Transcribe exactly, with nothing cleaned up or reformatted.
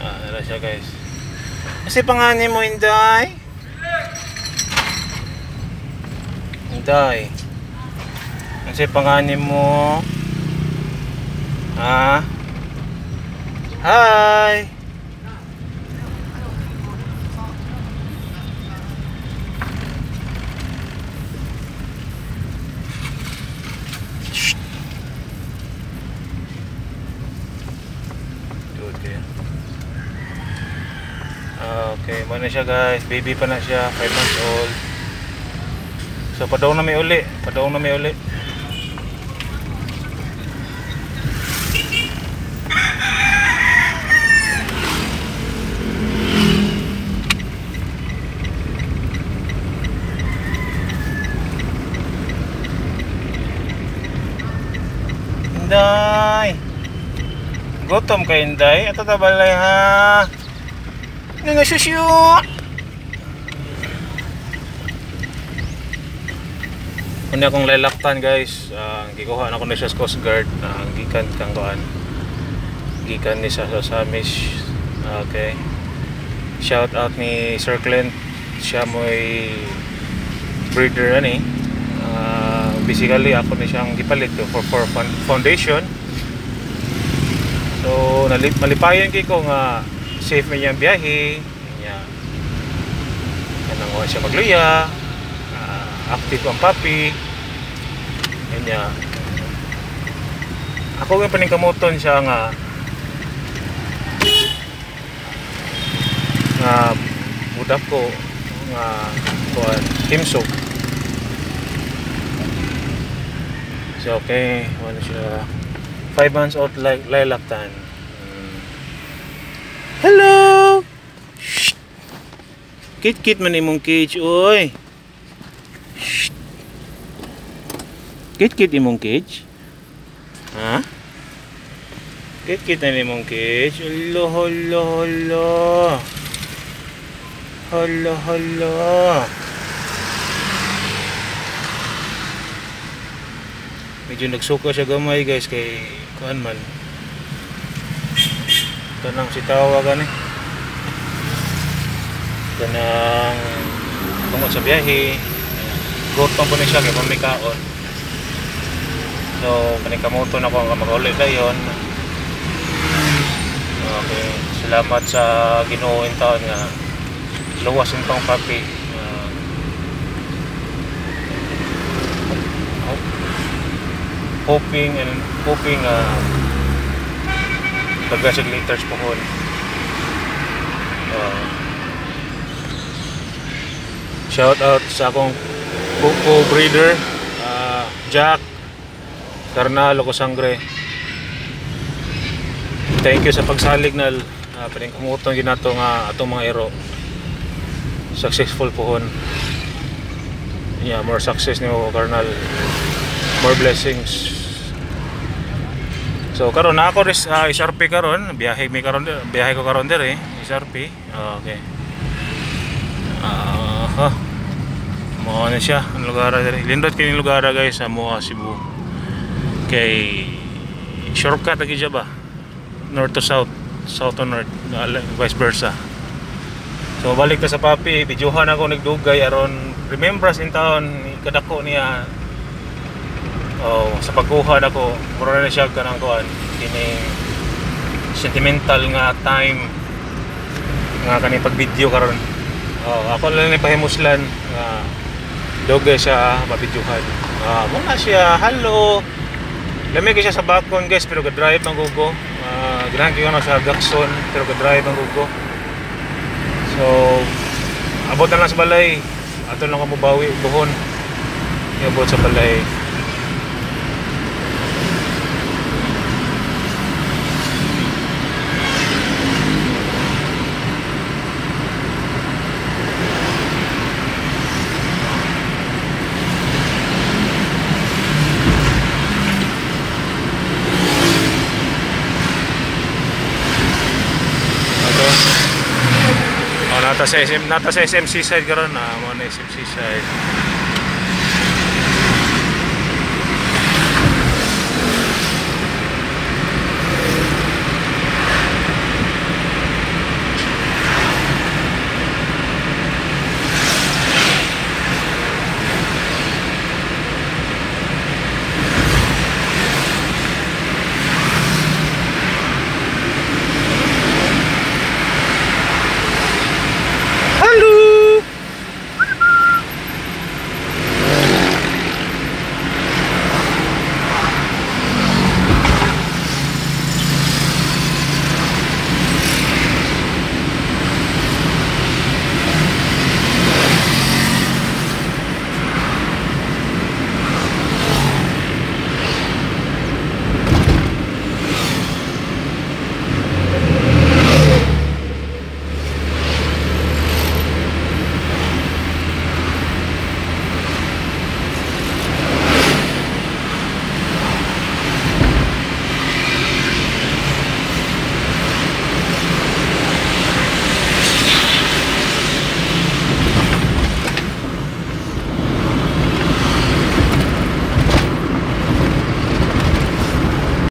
Ah, nara siya guys. Kasi panganin mo, Inday? Inday. Kasi panganin mo? Ha? Hi! Shh. Okay. Okay, mana siya guys. Baby pa na siya, five months old. So padaong na may uli, padaong na may uli. Inday, gutom ka Inday? Ato tabalay ha. Nangasusyo. Kung akong lalaktan guys, uh, gikuha na ko na siya sa Coast Guard, uh, gikan kang kuan, gikan ni sa Samish. Okay, shout out ni Sir Clint, siya mo'y breeder ani. Uh, basically ako ni siyang gipalit for, for foundation. So nalip, malipayon kay ko nga safe man yung biyahe niya, kanang siya magluya. Active ang papi kanya. Ako yung paningkamuton siya nga nga budak ko nga kuan timsok. So okay, ano siya, five months old like lalaktan. hmm. Hello. Shh. Kit kit man imong cage oy. Kit-kit imong cage? Ha? Kit-kit na imong cage? Hala, hala, hala. Hala, hala. Medyo nagsuka siya gamay guys kay kuan man. Tanang si tawagan eh. Tanang tungkol sa biyahe. Gotong po na siya kay pamikaon. So, panikamuto na ko ang mag-ulit na yun. Okay, salamat sa Ginoo in taon nga luwas itong papi. Uh, hoping and hoping uh, pag-gasig liters po hon. Uh, shout out sa akong Pupo breeder, uh, Jack Carnal ko sangre. Thank you sa pagsalig na uh, paningkamutong ginato nga atong mga ero. Successful pohon. Yeah, more success niyo Carnal. More blessings. So karon na ako ris uh, S R P karon, biyahe mi karon, biyahe ko karon dire, S R P. Okay. Ah, uh, huh. Mo na siya ang lugar dire. Lindot kini lugar guys sa Moa, Cebu. Kay shortcut lagi siya ba? North to south, south to north, vice versa. So balik ta sa papi, videohan ako nagdugay aron remembrance in town kadako niya. Oh, sa pagkuha nako, mura na siya kanang kuan, kini sentimental nga time nga kani pag video karon. Oh, ako lang ni pahimuslan nga dugay siya mabidyohan. Ah, mo na siya. Hello. Lamig siya sa bakon guys, pero ga-drive ang gugo. Uh, Ganahan ko na sa Gakson, pero ga-drive ang gugo. So, abot na lang sa balay. Ato lang ko mabawi, buhon. Abot sa balay. Nata sa S M, nata sa S M C side karon na, mo na S M C side.